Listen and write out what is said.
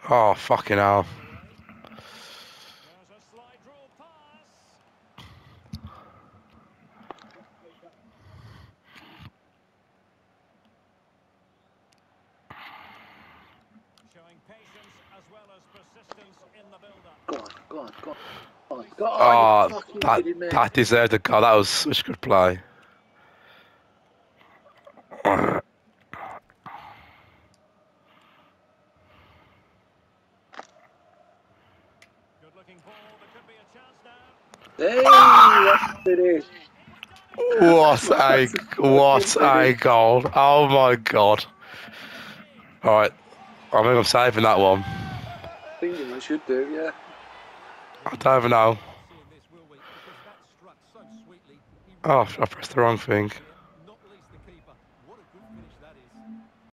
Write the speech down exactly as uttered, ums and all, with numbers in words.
Oh, fucking hell. Go on, go on, go on, go on. Oh, you Oh, fucking that, kidding me? that deserved a goal. That was such a good play. Hey, Ah! that's it is. What a, That's a fucking what a finish. goal. Oh my god. Alright, I think I'm saving that one. I think I should do, yeah. I don't even know. Oh, I pressed the wrong thing.